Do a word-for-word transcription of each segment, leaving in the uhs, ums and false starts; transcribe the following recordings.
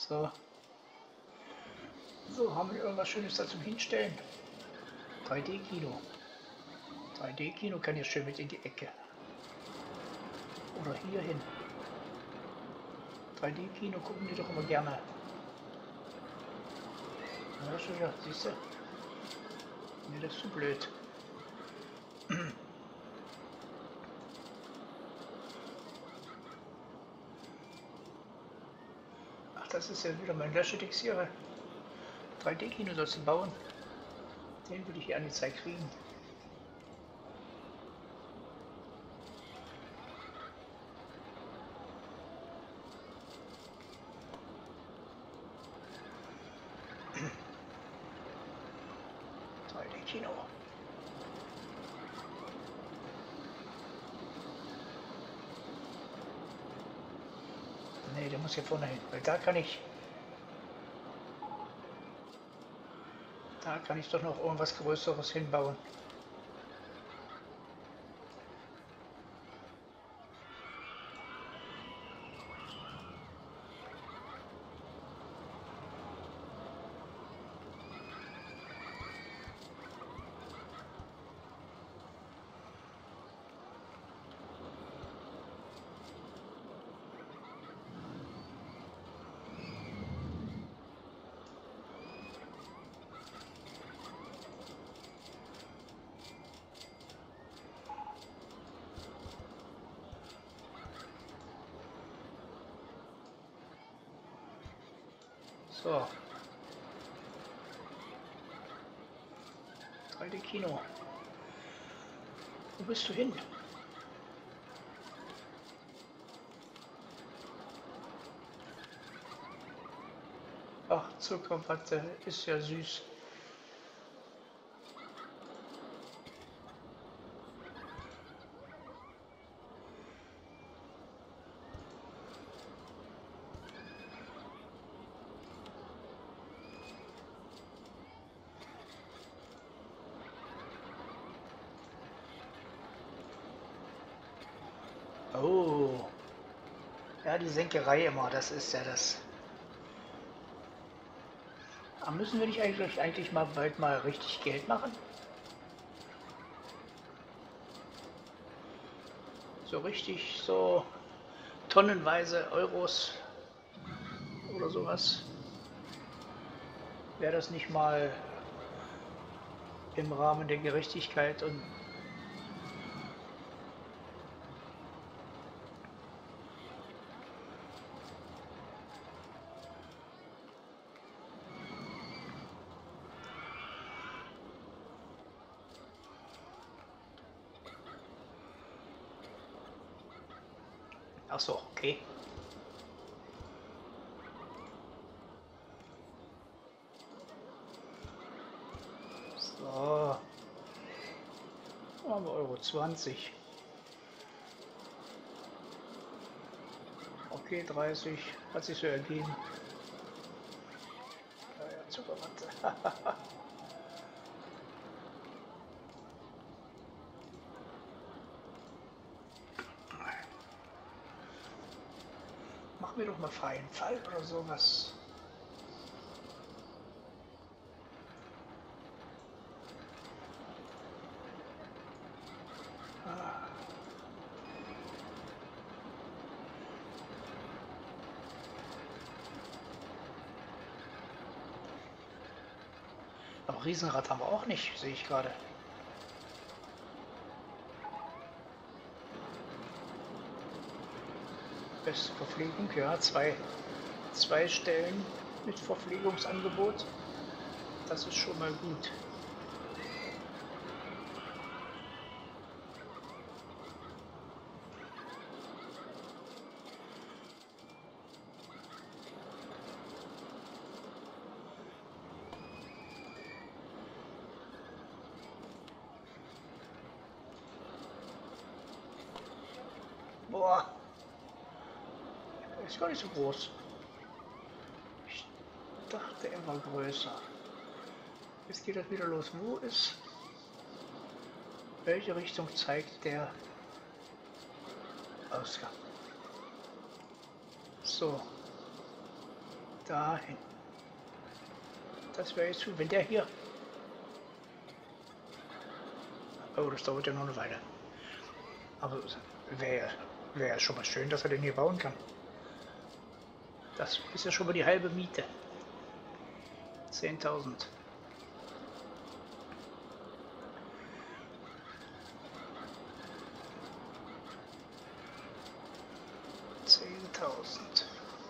So. So, haben wir irgendwas Schönes da zum Hinstellen? drei D-Kino. drei D-Kino kann ja schön mit in die Ecke. Oder hier hin. drei D-Kino gucken die doch immer gerne. Ja, schon wieder, siehst du? Nee, das ist zu blöd. Ach, das ist ja wieder mein Löschedix hier. drei D-Kino sollst du bauen. Den würde ich hier angezeigt kriegen. drei D-Kino. Nee, der muss hier vorne hin, weil da kann ich... Da kann ich doch noch irgendwas Größeres hinbauen. So. drei D-Kino. Wo bist du hin? Ach, Zuckerwatte ist ja süß. Oh. Ja, die Senkerei immer, das ist ja das. Aber müssen wir nicht eigentlich, eigentlich mal bald mal richtig Geld machen? So richtig, so tonnenweise Euros oder sowas. Wäre das nicht mal im Rahmen der Gerechtigkeit und ach so, okay. So. Haben wir Euro zwanzig. Okay, dreißig. Hat sich so ergeben. Ja, ja, Zuckerwatte. Machen wir doch mal freien Fall oder sowas. Aber Riesenrad haben wir auch nicht, sehe ich gerade. Beste Verpflegung, ja, zwei, zwei Stellen mit Verpflegungsangebot. Das ist schon mal gut. Boah, ist gar nicht so groß. Ich dachte, er war größer. Jetzt geht das wieder los. Wo ist... Welche Richtung zeigt der Ausgang? So. Dahin. Das wäre jetzt gut, wenn der hier... Oh, das dauert ja noch eine Weile. Aber wäre wär schon mal schön, dass er den hier bauen kann. Das ist ja schon mal die halbe Miete. zehntausend. zehntausend.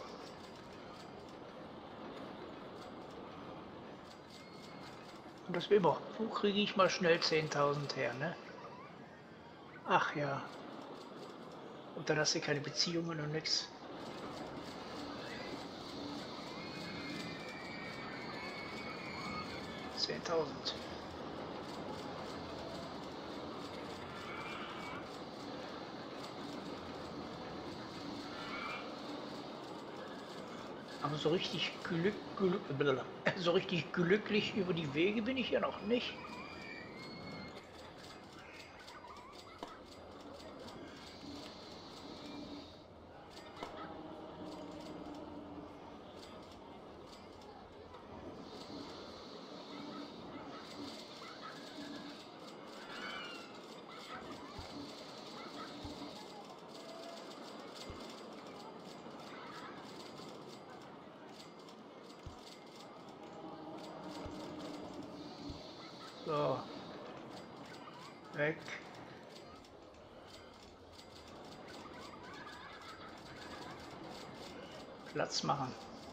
Und das immer. Wo kriege ich mal schnell zehntausend her, ne? Ach ja. Und dann hast du keine Beziehungen und nichts. zehntausend. Aber so richtig glück, glück, so richtig glücklich über die Wege bin ich ja noch nicht. So. Weg. Platz machen.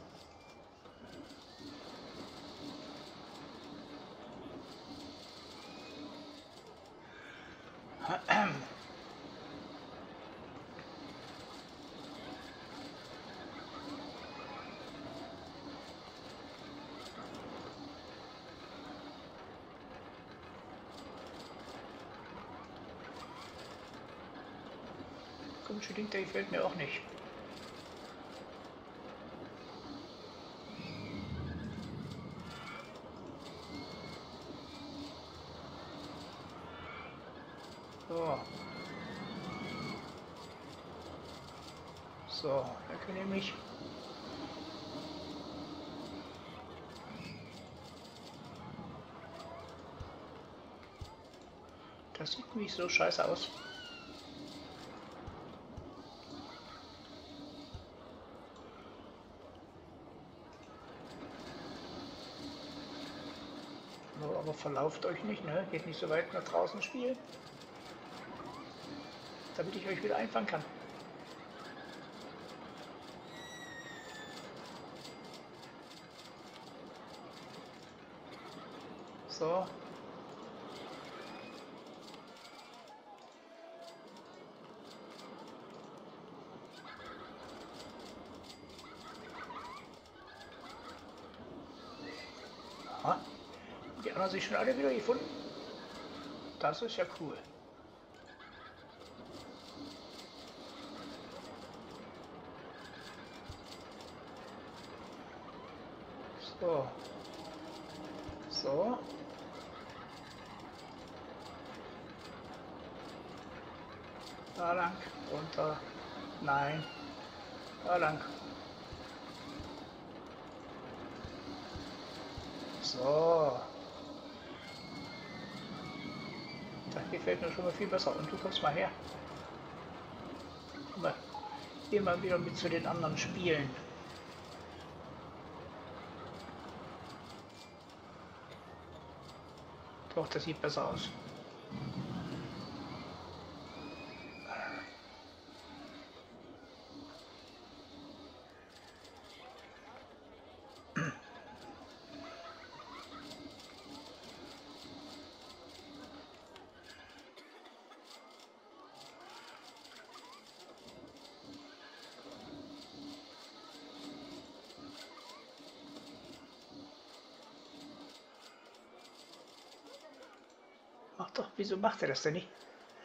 Komische Ding, der gefällt mir auch nicht. So. So, da kann ich mich. Das sieht nicht so scheiße aus. So, aber verlauft euch nicht, ne? Geht nicht so weit nach draußen spielen. Damit ich euch wieder einfangen kann. So. Aha. Die anderen sich schon alle wieder gefunden. Das ist ja cool. So. So. Da lang, runter. Nein. Da lang. So. Das gefällt mir schon mal viel besser. Und du kommst mal her. Komm mal. Geh mal wieder mit zu den anderen Spielen. Doch, das sieht besser aus. Mach doch, wieso macht er das denn nicht?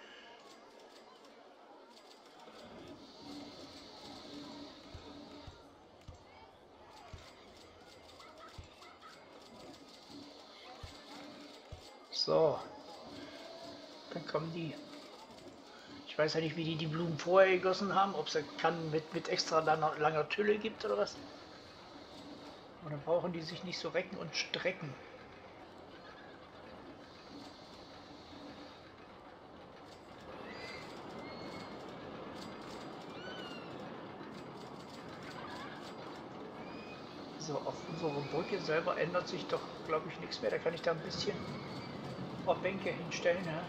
So, dann kommen die. Ich weiß ja nicht, wie die die Blumen vorher gegossen haben, ob es eine Kanne mit, mit extra langer, langer Tülle gibt oder was. Und dann brauchen die sich nicht so recken und strecken. So, auf unserer Brücke selber ändert sich doch, glaube ich, nichts mehr. Da kann ich da ein bisschen ein paar Bänke hinstellen. Ja?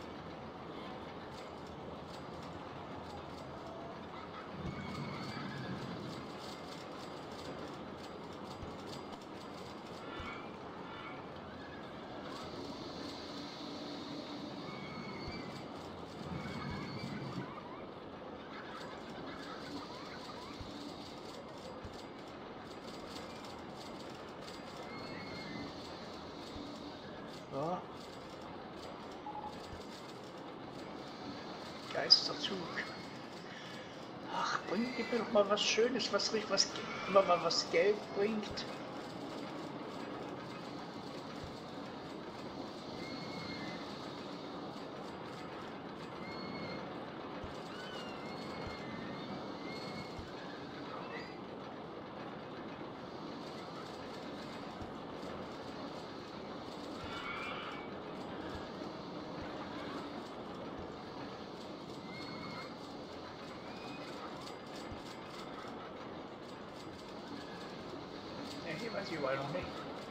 So. Geisterzug. Ach, bring, gib mir doch mal was Schönes, was, was immer mal was Geld bringt. Ja, hier weiß ich überall noch nicht.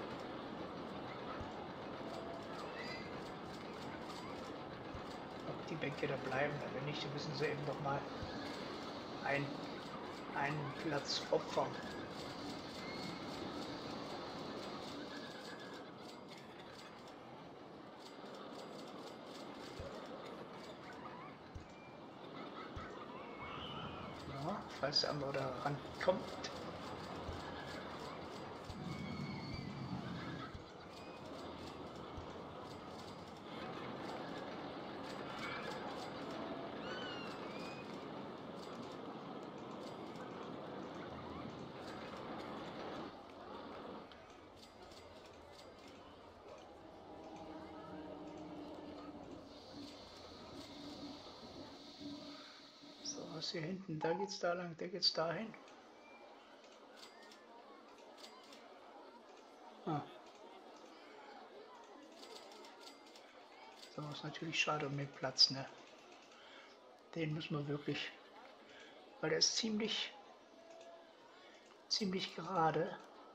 Ob die Bänke da bleiben, wenn nicht, dann müssen sie eben noch mal ein, einen Platz opfern. Ja, falls der andere da rankommt. Was hier hinten, da geht's da lang, da geht's dahin. Ah. So, ist natürlich schade um den Platz, ne? Den müssen wir wirklich, weil der ist ziemlich, ziemlich gerade.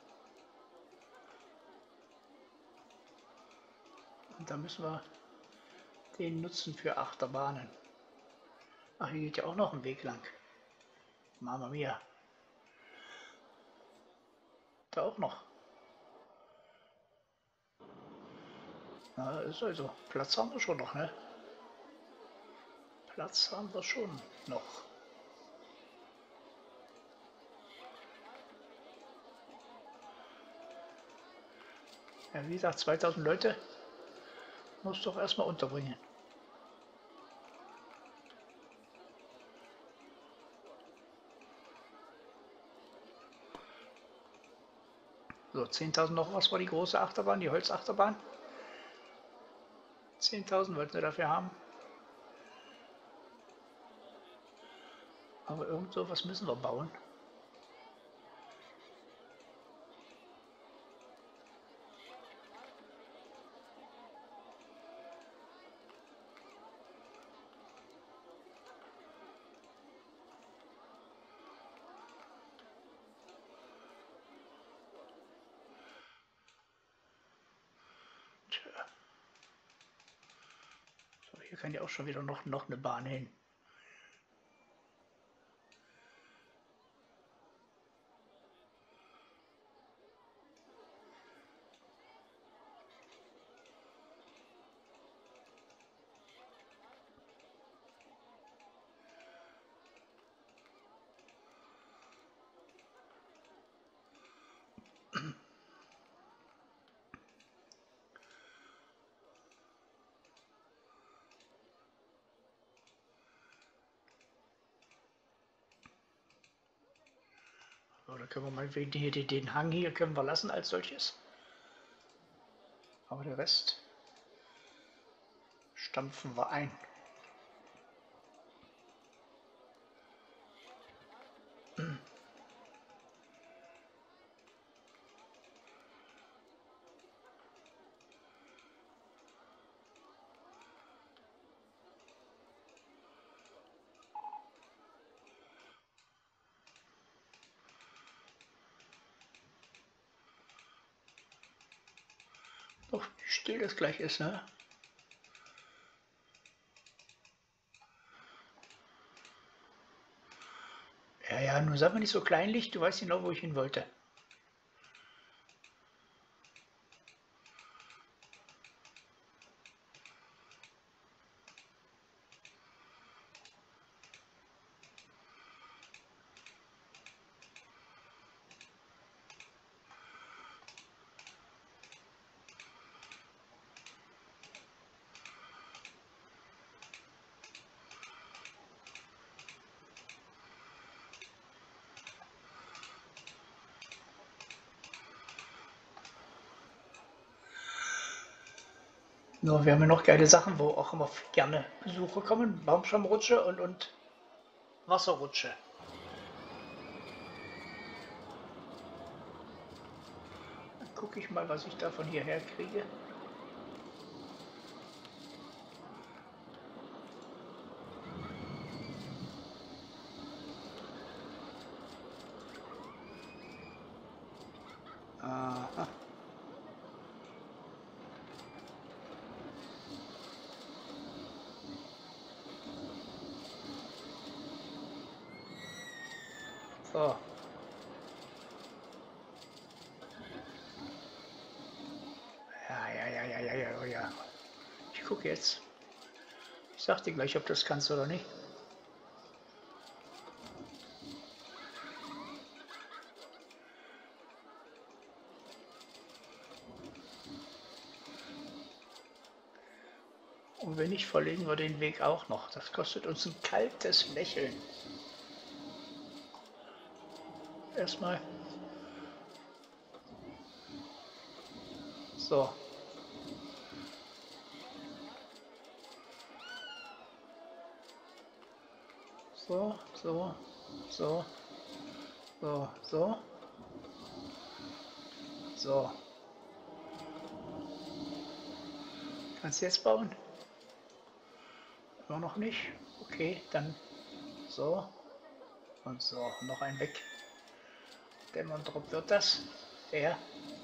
Und da müssen wir den nutzen für Achterbahnen. Ach, hier geht ja auch noch ein Weg lang. Mama mia. Da auch noch. Na, ist also, Platz haben wir schon noch, ne? Platz haben wir schon noch. Ja, wie gesagt, zweitausend Leute muss doch erstmal unterbringen. So, zehntausend noch was war die große Achterbahn, die Holzachterbahn. zehntausend wollten wir dafür haben. Aber irgend so was müssen wir bauen. Tja. So, hier kann ja auch schon wieder noch, noch eine Bahn hin. Oder können wir mal hier den, den Hang hier können wir lassen als solches. Aber der Rest stampfen wir ein. still das gleich ist, ne? Ja, ja, nur sag mal nicht so kleinlich, du weißt genau, wo ich hin wollte. Nur, wir haben ja noch geile Sachen, wo auch immer gerne Besucher kommen. Baumstammrutsche und, und Wasserrutsche. Dann gucke ich mal, was ich da von hierher kriege. Aha. So. Ja, ja, ja, ja, ja, ja, ja. Ich gucke jetzt. Ich sag dir gleich, ob das kannst oder nicht. Und wenn nicht, verlegen wir den Weg auch noch. Das kostet uns ein kaltes Lächeln. Erstmal. So. So, so, so, so, so, so. Kannst du jetzt bauen? Immer noch nicht? Okay, dann so und so. Noch ein weg. Dämmondrop wird das. Der.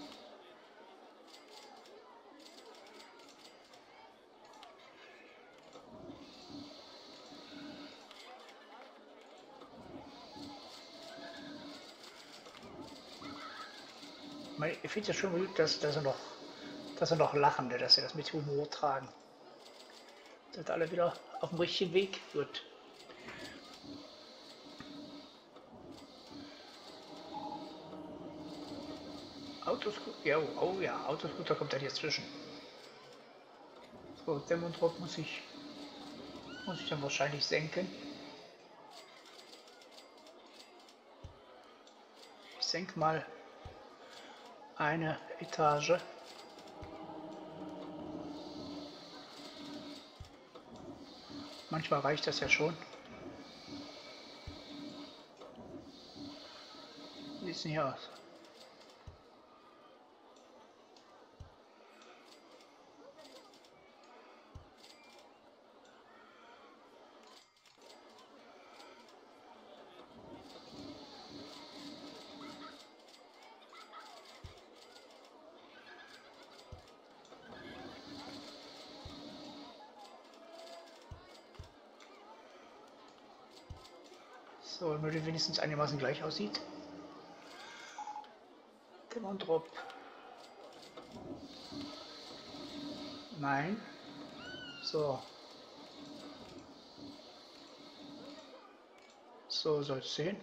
Ich finde es ja schon gut, dass, dass, er noch, dass er noch lachen, dass sie das mit Humor tragen. Sind alle wieder auf dem richtigen Weg? Gut. Autoscooter, ja, oh ja, Autoscooter kommt dann hier zwischen. So, Dämmondrop muss ich, muss ich dann wahrscheinlich senken. Ich senke mal eine Etage. Manchmal reicht das ja schon. Wie sieht es denn hier aus? So, nur die wenigstens einigermaßen gleich aussieht. Dämmondrop. Nein. So. So soll es sehen.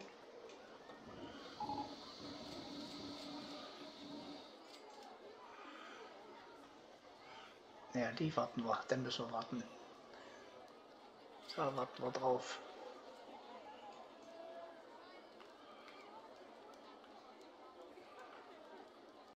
Ja, die warten wir. Dann müssen wir warten. Da warten wir drauf.